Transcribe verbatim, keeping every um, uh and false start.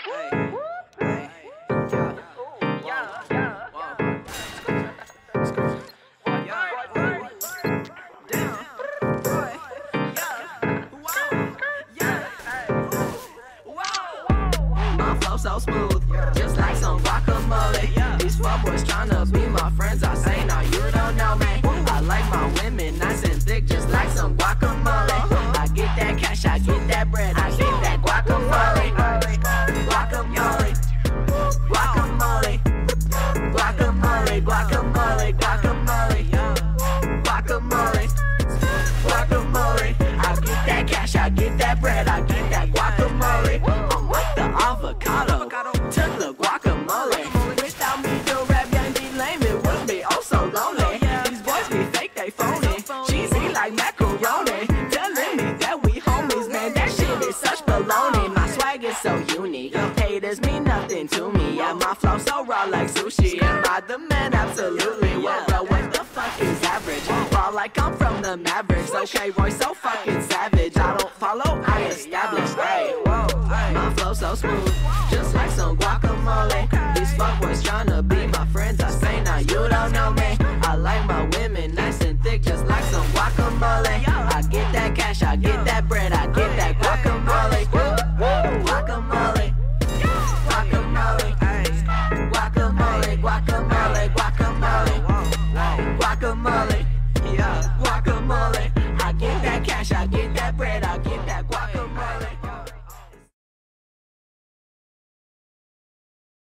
So smooth, just like some guacamole. These fuckboys tryna be my friends. I say, nah, you don't know me. I like my women nice and thick, just like some guacamole. I get that cash, I get that bread, I get that guacamole. Guacamole, guacamole, guacamole, guacamole, guacamole, guacamole, guacamole. I get that cash, I get that bread, I get that guacamole. I'm like the avocado to the guacamole. Without me, the rap game be lame, it would be oh so lonely. These boys be fake, they phony, cheesy like macaroni. Telling me that we homies, man, that shit is such baloney. My swag is so unique, haters mean nothing to me. Yeah, my flow so raw like sushi. Am I the man? Absolutely. Well, bro, what the fuck is average? Raw like I'm from the Mavericks. Okay, Roy, so fucking savage. I don't follow, I establish. Hey, whoa, my flow so smooth, just like some guacamole. These fuckboys tryna be my friends. I say, nah, you don't know me. I like my women nice and thick, just like some guacamole. I get that cash, I get that